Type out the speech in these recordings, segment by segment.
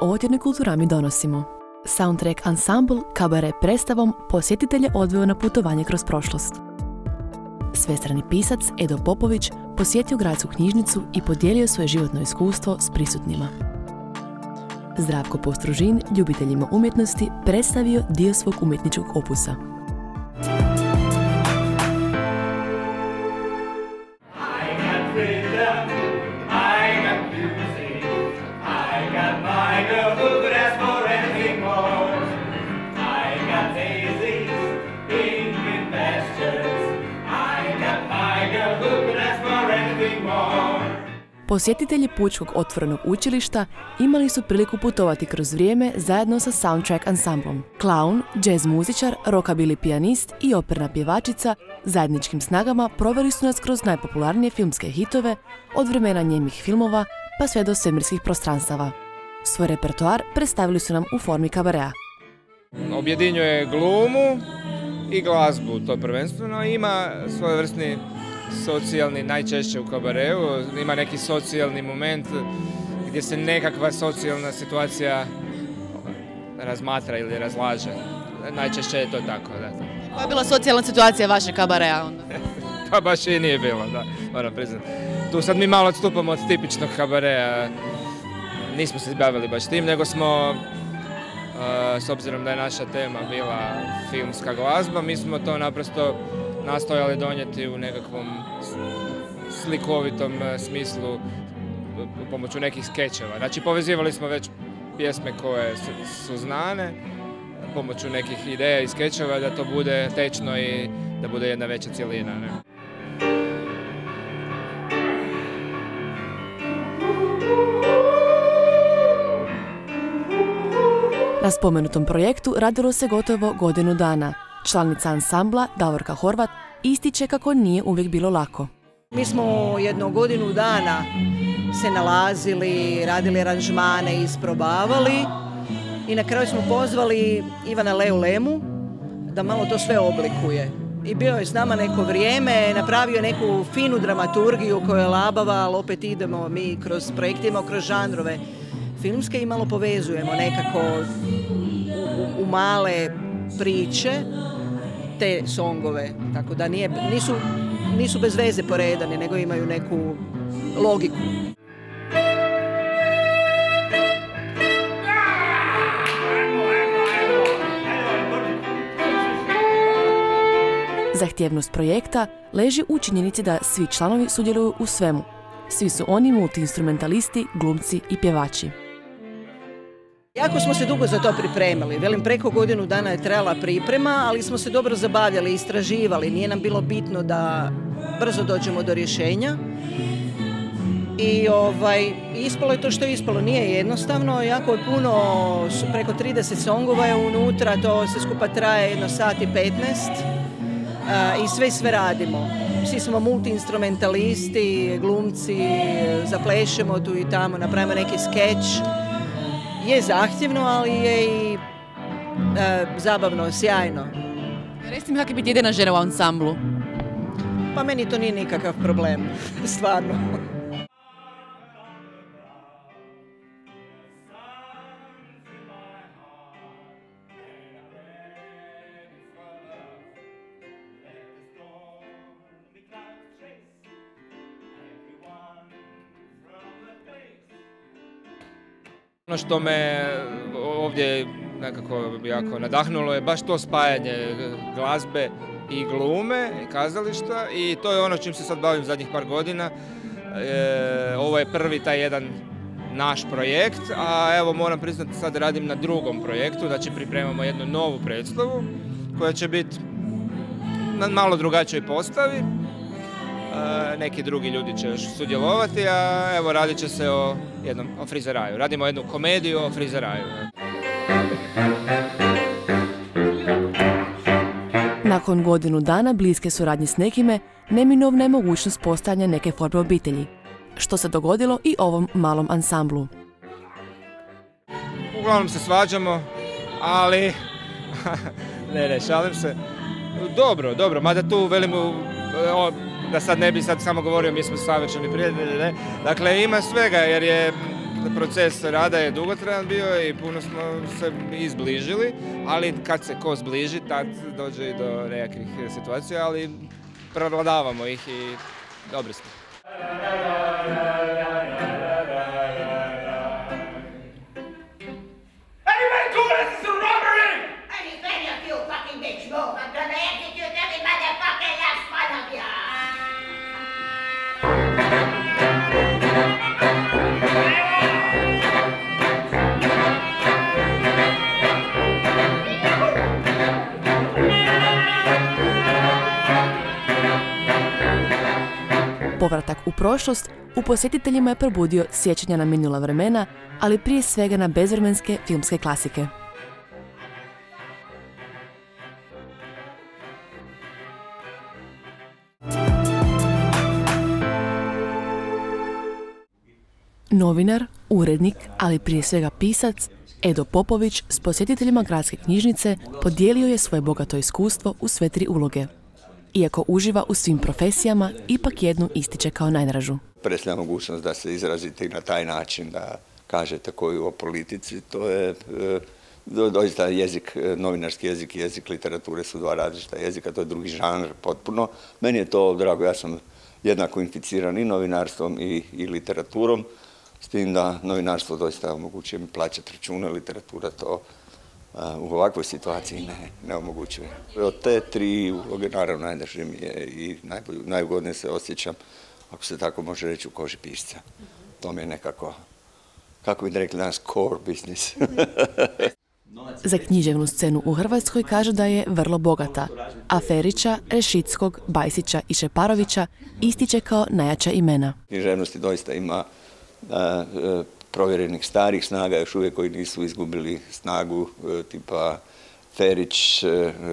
ovdje Kulturami donosimo. Soundtrack Ensemble kabaret predstavom posjetitelje odveo na putovanje kroz prošlost. Svestrani pisac Edo Popović posjetio gradsku knjižnicu i podijelio svoje životno iskustvo s prisutnima. Zdravko Postružin ljubiteljima umjetnosti predstavio dio svog umjetničkog opusa. Posjetitelji Pučkog otvorenog učilišta imali su priliku putovati kroz vrijeme zajedno sa Soundtrack Ensemblom. Klaun, jazz muzičar, rockabilly pijanist i operna pjevačica zajedničkim snagama proveli su nas kroz najpopularnije filmske hitove, od vremena njemih filmova pa sve do svemirskih prostranstava. Svoj repertoar predstavili su nam u formi kabareja. Objedinjuje glumu i glazbu, to prvenstveno. Ima svojevrsni socijalni, najčešće u kabareu, ima neki socijalni moment gdje se nekakva socijalna situacija razmatra ili razlaže. Najčešće je to tako, da. Koja je bila socijalna situacija vaše kabarea onda? Pa baš i nije bilo, da, moram priznati. Tu sad mi malo odstupamo od tipičnog kabarea. Nismo se bavili baš tim, nego smo, s obzirom da je naša tema bila filmska glazba, mi smo to naprosto nastojali donijeti u nekakvom slikovitom smislu pomoću nekih skečeva. Znači, povezivali smo već pjesme koje su znane pomoću nekih ideja i skečeva da to bude tečno i da bude jedna veća cjelina. Ne? Na spomenutom projektu radilo se gotovo godinu dana. Članica ansambla Davorka Horvat ističe kako nije uvijek bilo lako. Mi smo jedno godinu dana se nalazili, radili aranžmane, isprobavali i na kraju smo pozvali Ivana Leu Lemu da malo to sve oblikuje. I bio je s nama neko vrijeme, napravio neku finu dramaturgiju koja je labava, ali opet idemo mi kroz projektima, kroz žanrove filmske i malo povezujemo nekako u male priče te songove, tako da nisu bez veze poredani, nego imaju neku logiku. Zahtjevnost projekta leži u činjenici da svi članovi sudjeluju u svemu. Svi su oni multiinstrumentalisti, glumci i pjevači. Jako smo se dugo za to pripremili. Velim, preko godinu dana je trajala priprema, ali smo se dobro zabavljali, istraživali. Nije nam bilo bitno da brzo dođemo do rješenja. I ispalo je to što je ispalo. Nije jednostavno, jako je puno, preko 30 songova je unutra, to se skupa traje jedno sat i 15 i sve radimo. Svi smo multiinstrumentalisti, glumci, zaplešemo tu i tamo, napravimo neki skeč. Je zahtjevno, ali je i zabavno, sjajno. Recite mi kako je biti jedina žena u ansamblu? Pa meni to nije nikakav problem, stvarno. Ono što me ovdje nekako jako nadahnulo je baš to spajanje glazbe i glume i kazališta i to je ono čim se sad bavim zadnjih par godina. Ovo je prvi taj jedan naš projekt, a evo moram priznati sad radim na drugom projektu, znači pripremamo jednu novu predstavu koja će biti na malo drugačijoj postavi. Neki drugi ljudi će još sudjelovati, a evo radit će se o frizeraju. Radimo jednu komediju o frizeraju. Nakon godinu dana bliske suradnje s nekime, neminovna je mogućnost postojanja neke forme obitelji, što se dogodilo i ovom malom ansamblu. Uglavnom se svađamo, ali ne, šalim se. Dobro, mada tu velimo, da sad ne bi samo govorio mi smo savršeni prijatelji, ne? Dakle, ima svega jer je proces rada je dugotrajan bio i puno smo se izbližili, ali kad se ko zbliži, tad dođe i do nekakvih situacija, ali prevladavamo ih i dobri smo. Povratak u prošlost u posjetiteljima je probudio sjećanja na minula vremena, ali prije svega na bezvremenske filmske klasike. Novinar, urednik, ali prije svega pisac, Edo Popović s posjetiteljima gradske knjižnice podijelio je svoje bogato iskustvo u sve 3 uloge. Iako uživa u svim profesijama, ipak jednu ističe kao najdražu. Predstavlja mogućnost da se izrazite i na taj način, da kažete koju o politici. To je doista jezik, novinarski jezik i jezik literature su 2 različita jezika, to je drugi žanr potpuno. Meni je to drago, ja sam jednako inficiran i novinarstvom i literaturom, s tim da novinarstvo doista omogućuje mi plaćati račune, literatura to u ovakvoj situaciji ne omogućuje. Od te 3 uloge naravno najdraže mi je i najugodnije se osjećam, ako se tako može reći, u koži pisca. To mi je nekako, kako bi rekli danas, core business. Za književnu scenu u Hrvatskoj kaže da je vrlo bogata, a Ferića, Rešickog, Bajsića i Šeparovića ističe kao najjača imena. Književnosti doista ima provjerenih starih snaga, još uvijek koji nisu izgubili snagu, tipa Ferić,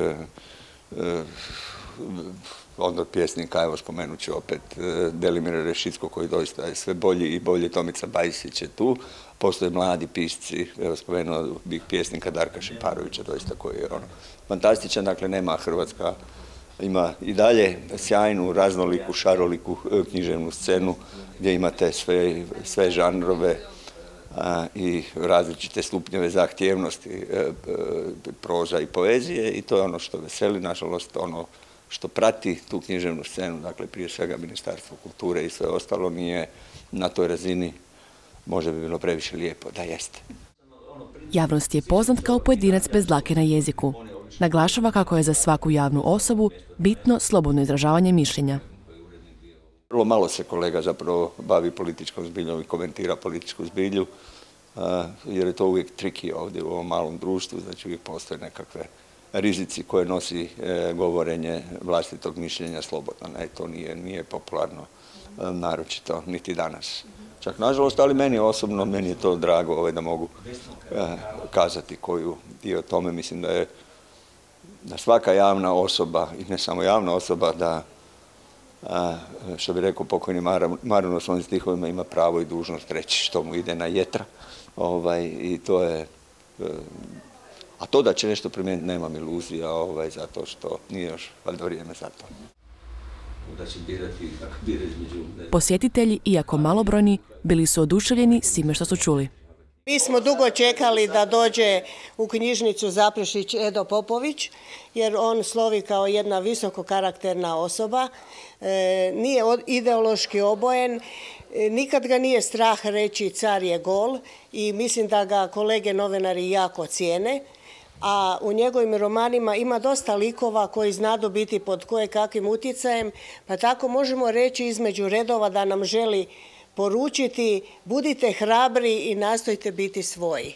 onda pjesnika, evo spomenut ću opet Delimira Rešicko koji doista je sve bolji i bolji, Tomica Bajsić je tu. Postoje mladi pisci, evo spomenuo bih pjesnika Darka Šeparovića, doista koji je fantastičan, dakle nema Hrvatska, ima i dalje sjajnu, raznoliku, šaroliku književnu scenu gdje imate sve žanrove i različite stupnjeve zahtjevnosti proza i poezije i to je ono što veseli, nažalost, ono što prati tu književnu scenu, dakle prije svega Ministarstvo kulture i sve ostalo nije na toj razini, možda bi bilo previše lijepo da jeste. Javnost je poznat kao pojedinac bez dlake na jeziku. Naglašava kako je za svaku javnu osobu bitno slobodno izražavanje mišljenja. Vrlo malo se kolega zapravo bavi političkom zbiljom i komentira političku zbilju, jer je to uvijek triki ovdje u ovom malom društvu, znači uvijek postoje nekakve rizici koje nosi govorenje vlastitog mišljenja slobodno. To nije popularno, naročito niti danas. Čak nažalost, ali meni osobno, meni je to drago da mogu kazati koju dio o tome. Mislim da je svaka javna osoba, i ne samo javna osoba, da, što bi rekao pokojni Maran u svojim stihovima, ima pravo i dužnost reći što mu ide na jetra. I to je... A to da će nešto promijeniti, nemam iluzija, zato što nije još valjda vrijeme za to. Posjetitelji, iako malobrojni, bili su oduševljeni svime što su čuli. Mi smo dugo čekali da dođe u knjižnicu Zaprešić Edo Popović, jer on slovi kao jedna visoko karakterna osoba, nije ideološki obojen, nikad ga nije strah reći car je gol i mislim da ga kolege novinari jako cijene. A u njegovim romanima ima dosta likova koji znadu biti pod kakvim utjecajem, pa tako možemo reći između redova da nam želi poručiti budite hrabri i nastojte biti svoji.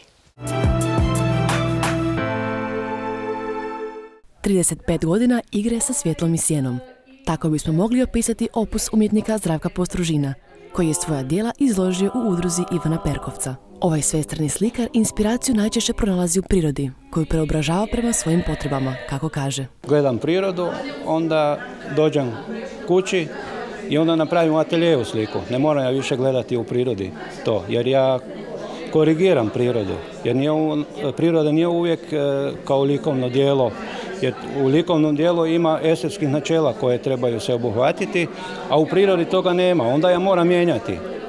35 godina igre sa svjetlom i sjenom. Tako bismo mogli opisati opus umjetnika Zdravka Postružina, koji je svoja djela izložio u udruzi Ivana Perkovca. Ovaj svestrani slikar inspiraciju najčešće pronalazi u prirodi, koju preobražava prema svojim potrebama, kako kaže. Gledam prirodu, onda dođem kući i onda napravim u ateljevu sliku. Ne moram ja više gledati u prirodi to, jer ja korigiram prirodu. Jer priroda nije uvijek kao likovno djelo, jer u likovnom djelu ima estetskih načela koje trebaju se obuhvatiti, a u prirodi toga nema. Onda ja moram mijenjati.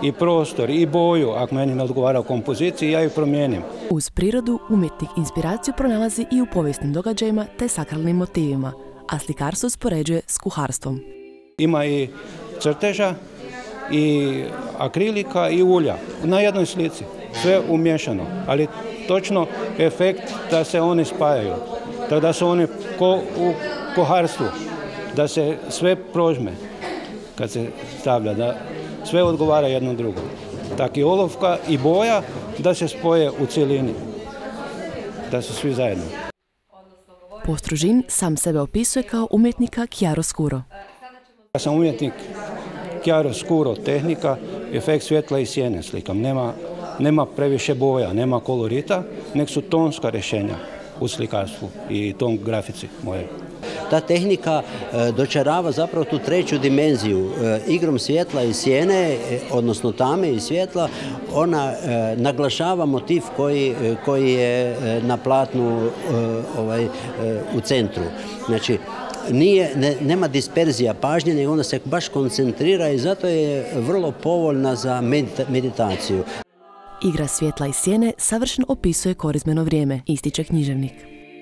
i prostor, i boju. Ako meni ne odgovara u kompoziciji, ja ju promijenim. Uz prirodu, umjetnik inspiraciju pronalazi i u povijesnim događajima te sakralnim motivima, a slikarstvo uspoređuje s kuharstvom. Ima i crteža, i akrilika, i ulja na jednoj slici. Sve umješano, ali točno efekt da se oni spajaju. Tako da su oni ko u kuharstvu, da se sve prožme kad se stavlja, da sve odgovara jedno drugo. Tako i olovka i boja da se spoje u cjelini, da su svi zajedno. Postružin sam sebe opisuje kao umjetnika chiaroscuro. Ja sam umjetnik chiaroscuro tehnika, efekt svjetla i sjene slikam. Nema previše boja, nema kolorita, nek su tonska rješenja u slikarstvu i ton grafici moje. Ta tehnika dočarava zapravo tu treću dimenziju. Igrom svjetla i sjene, odnosno tame i svjetla, ona naglašava motiv koji je na platnu u centru. Znači, nema disperzija pažnje, nego onda se baš koncentrira i zato je vrlo povoljna za meditaciju. Igra svjetla i sjene savršeno opisuje korizmeno vrijeme, ističe književnik.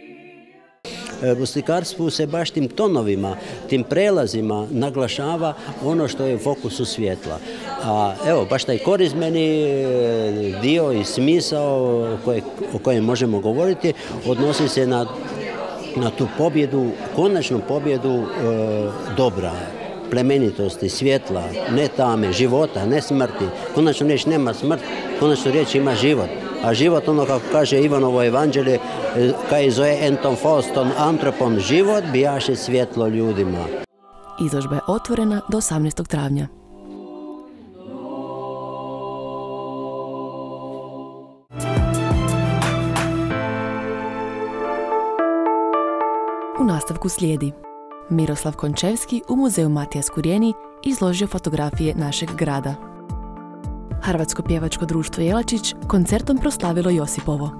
U slikarstvu se baš tim tonovima, tim prelazima naglašava ono što je u fokusu svjetla. A evo, baš taj korizmeni dio i smisao o kojem možemo govoriti odnosi se na tu pobjedu, konačnu pobjedu dobra, plemenitosti, svjetla, ne tame, života, ne smrti. Konačno riječ nema smrt, konačno riječ ima život. A život, ono kako kaže Ivanovo evanđelje, kaj zoe entom foston antropon, život bijaše svjetlo ljudima. Izložba je otvorena do 18. travnja. U nastavku slijedi Miroslav Končevski u muzeju Matija Skurjeni izložio fotografije našeg grada. Hrvatsko pjevačko društvo Jelačić koncertom proslavilo Josipovo.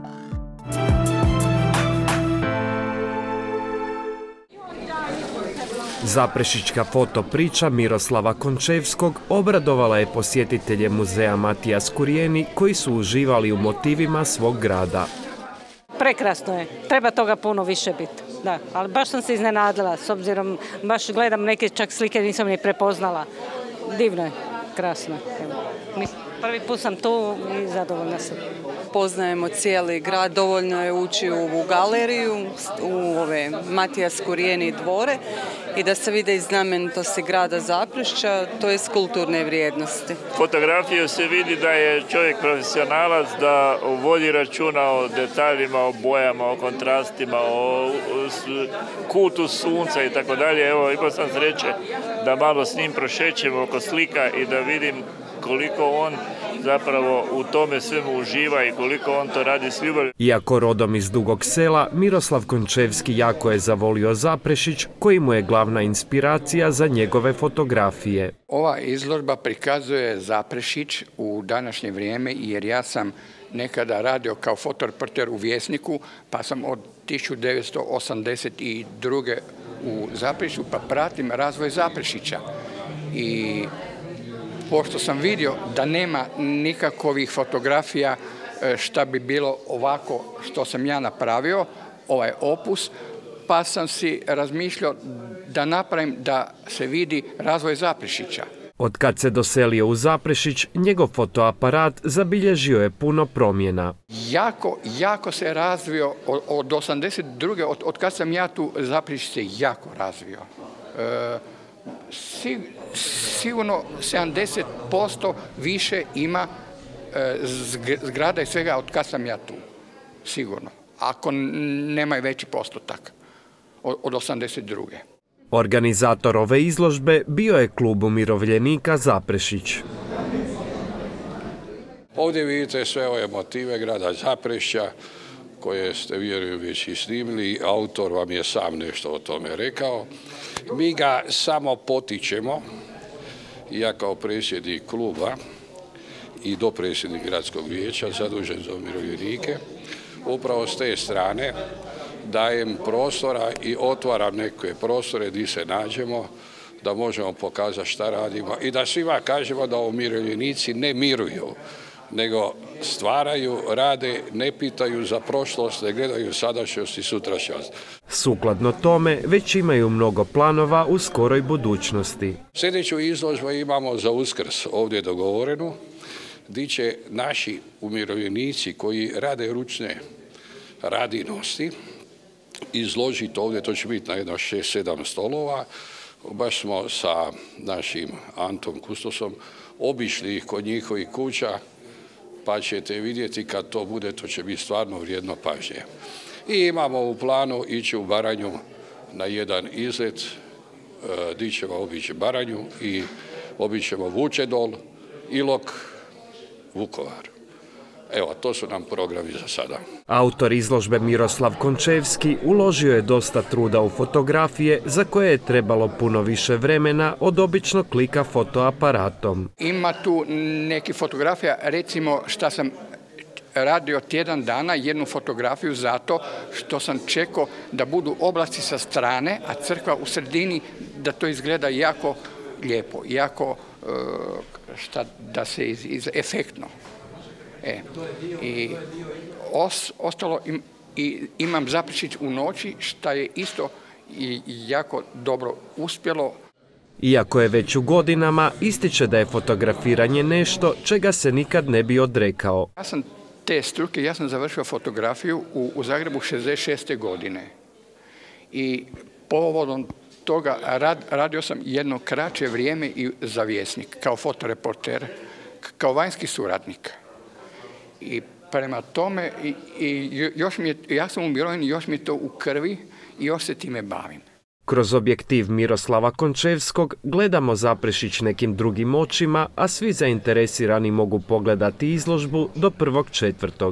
Zaprešićka fotopriča Miroslava Končevskog obradovala je posjetitelje muzeja Matija Skurjeni koji su uživali u motivima svog grada. Prekrasno je, treba toga puno više biti. Da, ali baš sam se iznenadila, s obzirom baš gledam neke čak slike nisam ni prepoznala. Divno je, krasno. Prvi put sam tu i zadovoljna sam. Poznajemo cijeli grad, dovoljno je ući u galeriju, u ove Matija Skurjeni dvore i da se vide i znamenitosti grada Zaprešića, to je kulturne vrijednosti. Fotografije se vidi da je čovjek profesionalac, da vodi računa o detaljima, o bojama, o kontrastima, o kutu sunca i tako dalje. Evo, imao sam sreće da malo s njim prošećem oko slika i da vidim koliko on zapravo u tome svemu uživa i koliko on to radi s ljubavi. Iako rodom iz Dugog Sela, Miroslav Končevski jako je zavolio Zaprešić, koji mu je glavna inspiracija za njegove fotografije. Ova izložba prikazuje Zaprešić u današnje vrijeme, jer ja sam nekada radio kao fotoreporter u Vjesniku, pa sam od 1982. u Zaprešiću, pa pratim razvoj Zaprešića. I pošto sam vidio da nema nikakvih fotografija šta bi bilo ovako što sam ja napravio, ovaj opus, pa sam si razmišljao da napravim da se vidi razvoj Zaprešića. Od kad se doselio u Zaprešić, njegov fotoaparat zabilježio je puno promjena. Jako se razvio od 82. od kad sam ja tu, Zaprešić se jako razvio. Sigurno 70% više ima zgrada i svega od kad sam ja tu. Sigurno. Ako nema i veći postotak od 82. Organizator ove izložbe bio je klub umirovljenika Zaprešić. Ovdje vidite sve ove motive grada Zaprešića koje ste, vjerujem, već i snimili. Autor vam je sam nešto o tome rekao. Mi ga samo potičemo, ja kao predsjednik kluba i dopredsjednik gradskog vijeća zadužen za umirovljenike, upravo s te strane dajem prostora i otvaram neke prostore gdje se nađemo da možemo pokazati šta radimo i da svima kažemo da umirovljenici ne miruju, nego stvaraju, rade, ne pitaju za prošlost, ne gledaju sadašnjost i sutrašnjost. Sukladno tome, već imaju mnogo planova u skoroj budućnosti. Sljedeću izložbu imamo za Uskrs ovdje dogovorenu, gdje će naši umirovljenici koji rade ručne radinosti izložiti ovdje, to će biti na jedno 6-7 stolova. Baš smo sa našim Antom Kustosom obišli ih kod njihovih kuća, pa ćete vidjeti kad to bude, to će biti stvarno vrijedno pažnje. I imamo u planu ići u Baranju na jedan izlet, gdje ćemo obići Baranju i obićemo Vučedol, Ilok, Vukovar. Evo, to su nam programi za sada. Autor izložbe Miroslav Končevski uložio je dosta truda u fotografije za koje je trebalo puno više vremena od običnog klika fotoaparatom. Ima tu neki fotografija, recimo šta sam radio tjedan dana jednu fotografiju zato što sam čekao da budu oblaci sa strane, a crkva u sredini, da to izgleda jako lijepo, jako da se efektno. I ostalo imam Zaprešić u noći, što je isto jako dobro uspjelo. Iako je već u godinama, ističe da je fotografiranje nešto čega se nikad ne bi odrekao. Ja sam te struke, ja sam završio fotografiju u Zagrebu 66. godine. I povodom toga radio sam jedno kraće vrijeme i za Vjesnik, kao fotoreporter, kao vanjski suradnik. I prema tome, ja sam u mirovini, još mi je to u krvi i još se time bavim. Kroz objektiv Miroslava Končevskog gledamo Zaprešić nekim drugim očima, a svi zainteresirani mogu pogledati izložbu do 1.4.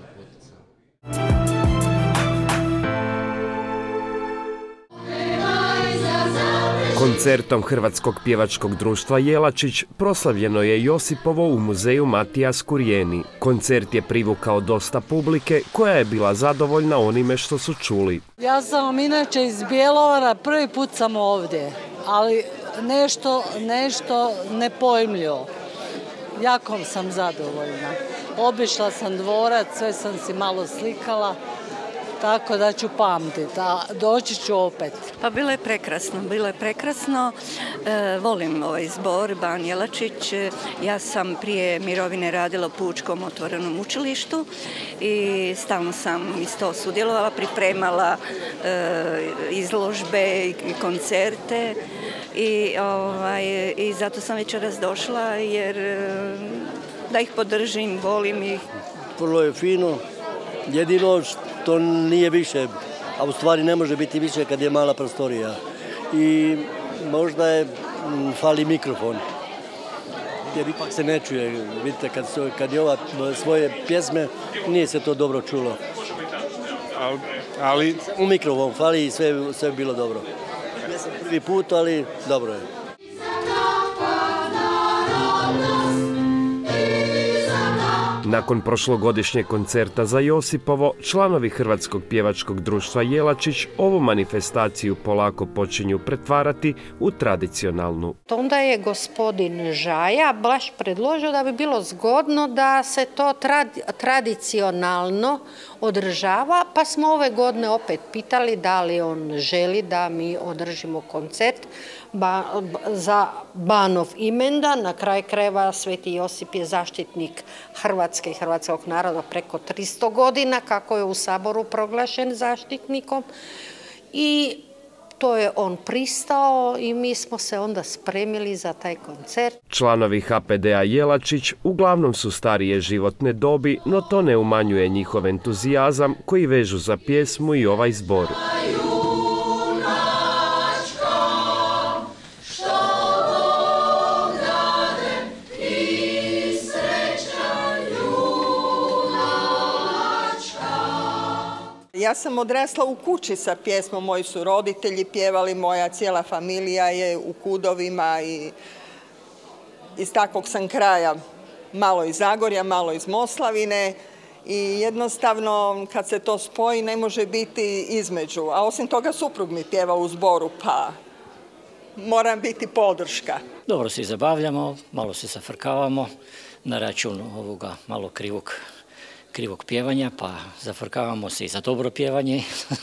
Koncertom Hrvatskog pjevačkog društva Jelačić proslavljeno je Josipovo u muzeju Matija Skurjeni. Koncert je privukao dosta publike koja je bila zadovoljna onime što su čuli. Ja sam inače iz Bjelovara, prvi put sam ovdje, ali nešto nepojmljivo. Jako sam zadovoljna. Obišla sam dvorac, sve sam si malo slikala. Tako da ću pamtiti, a doći ću opet. Pa bilo je prekrasno. Volim ovaj zbor, Ban Jelačić. Ja sam prije mirovine radila u Pučkom otvorenom učilištu i stalno sam isto sudjelovala, pripremala izložbe i koncerte i zato sam večeras došla jer da ih podržim, volim ih. Vrlo je fino, jedino to nije više, a u stvari ne može biti više kad je mala prostorija. I možda fali mikrofon, jer ipak se ne čuje. Vidite, kad je ova svoje pjesme, nije se to dobro čulo. Ali u mikrofon fali i sve bi bilo dobro. Ja sam prvi put, ali dobro je. Nakon prošlogodišnjeg koncerta za Josipovo, članovi Hrvatskog pjevačkog društva Jelačić ovu manifestaciju polako počinju pretvarati u tradicionalnu. Onda je gospodin Žaja baš predložio da bi bilo zgodno da se to tradicionalno održava, pa smo ove godine opet pitali da li on želi da mi održimo koncert za Banov imendan. Na kraju krajeva Sveti Josip je zaštitnik Hrvatske i hrvatskog naroda preko 300 godina, kako je u Saboru proglašen zaštitnikom. I to je on pristao i mi smo se onda spremili za taj koncert. Članovi HPD-a Jelačić uglavnom su starije životne dobi, no to ne umanjuje njihov entuzijazam koji vežu za pjesmu i ovaj zbor. Ja sam odrasla u kući sa pjesmom, moji su roditelji pjevali, moja cijela familija je u Kudovima i iz takvog sam kraja, malo iz Zagorja, malo iz Moslavine i jednostavno kad se to spoji ne može biti između, a osim toga suprug mi pjeva u zboru, pa moram biti podrška. Dobro se zabavljamo, malo se zafrkavamo na račun ovoga malo krivog pjevanja, pa zafrkavamo se i za dobro pjevanje.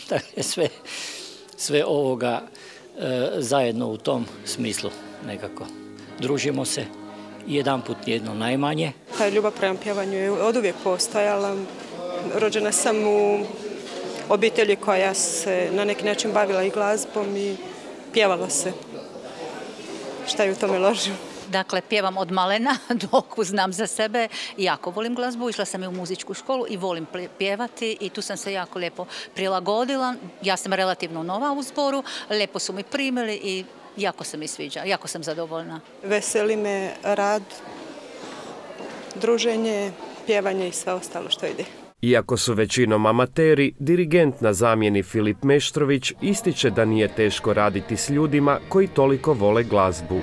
sve ovoga zajedno u tom smislu nekako. Družimo se jedanput jedno najmanje. Ta ljubav prema pjevanju je oduvijek postojala. Rođena sam u obitelji koja se na neki način bavila i glazbom i pjevala se. Šta je u tome ložio? Dakle, pjevam od malena, dok znam za sebe. Jako volim glazbu, išla sam i u muzičku školu i volim pjevati i tu sam se jako lijepo prilagodila. Ja sam relativno nova u zboru, lijepo su mi primili i jako se mi sviđa, jako sam zadovoljna. Veseli me rad, druženje, pjevanje i sve ostalo što ide. Iako su većinom amateri, dirigent na zamjeni Filip Meštrović ističe da nije teško raditi s ljudima koji toliko vole glazbu.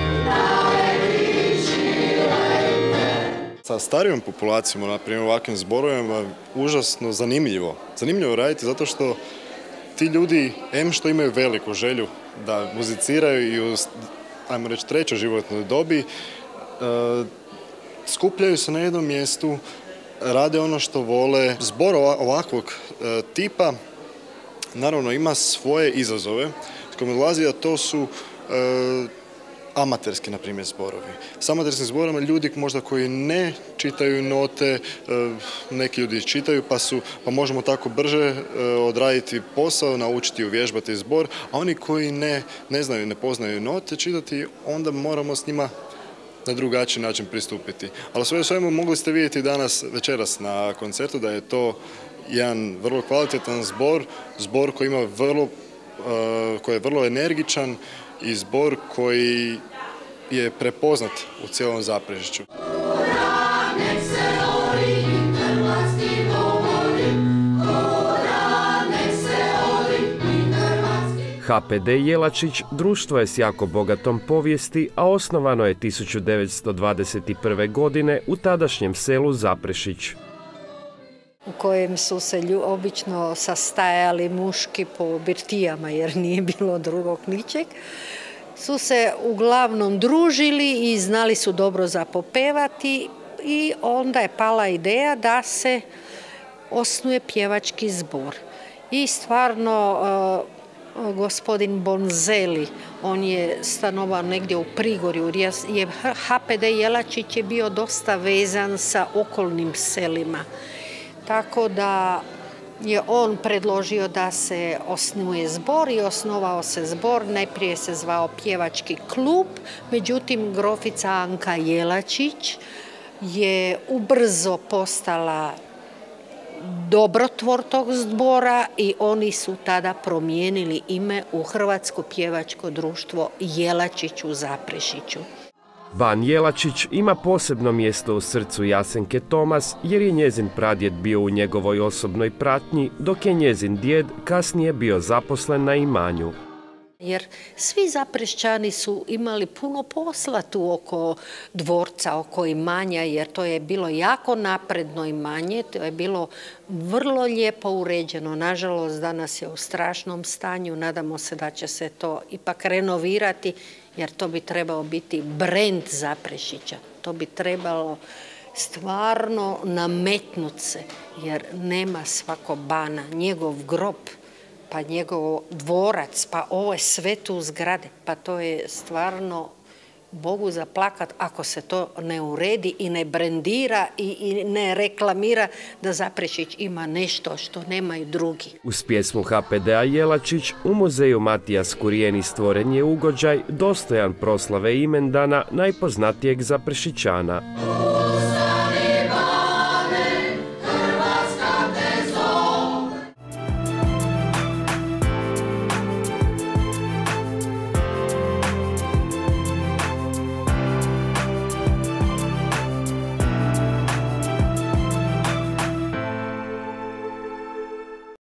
Sa starijom populacijom, na primjer ovakvim zborovima, užasno zanimljivo. Zanimljivo raditi zato što ti ljudi, što imaju veliku želju da muziciraju i u, ajmo reći, trećoj životnoj dobi, skupljaju se na jednom mjestu, rade ono što vole. Zbor ovakvog tipa naravno ima svoje izazove s kojima dolazi, a to su amaterski, na primjer, zborovi. S amaterskim zborama ljudi možda koji ne čitaju note, neki ljudi čitaju pa možemo tako brže odraditi posao, naučiti uvježbati zbor, a oni koji ne znaju, ne poznaju note čitati, onda moramo s njima na drugačiji način pristupiti. Ali sve u svemu mogli ste vidjeti večeras na koncertu da je to jedan vrlo kvalitetan zbor koji ima koji je vrlo energičan i zbor koji je prepoznat u cijelom Zaprešiću. HPD Jelačić društvo je s jako bogatom povijesti, a osnovano je 1921. godine u tadašnjem selu Zaprešić, u kojem su se obično sastajali muški po birtijama jer nije bilo drugog ničeg. Su se uglavnom družili i znali su dobro zapopevati i onda je pala ideja da se osnuje pjevački zbor. I stvarno gospodin Bonzeli, on je stanovao negdje u Prigorju, jer HPD Jelačić je bio dosta vezan sa okolnim selima. Tako da je on predložio da se osnuje zbor i osnovao se zbor. Najprije se zvao Pjevački klub, međutim grofica Anka Jelačić je ubrzo postala dobrotvor tog zbora i oni su tada promijenili ime u Hrvatsko pjevačko društvo Jelačić u Zaprešiću. Ban Jelačić ima posebno mjesto u srcu Jasenke Tomas jer je njezin pradjed bio u njegovoj osobnoj pratnji, dok je njezin djed kasnije bio zaposlen na imanju. Jer svi Zaprešćani su imali puno posla tu oko dvorca, oko imanja, jer to je bilo jako napredno imanje, to je bilo vrlo lijepo uređeno. Nažalost, danas je u strašnom stanju, nadamo se da će se to ipak renovirati, jer to bi trebao biti brend Zaprešića. To bi trebalo stvarno nametnuti se, jer nema svako bana, njegov grob, pa njegov dvorac, pa ovo je sve tu zgrade, pa to je stvarno Bogu za plakat ako se to ne uredi i ne brendira i ne reklamira da Zaprešić ima nešto što nemaju drugi. Uz pjesmu HPD-a Jelačić u muzeju Matija Skurijeni stvoren je ugođaj dostojan proslave imendana najpoznatijeg Zaprešićana.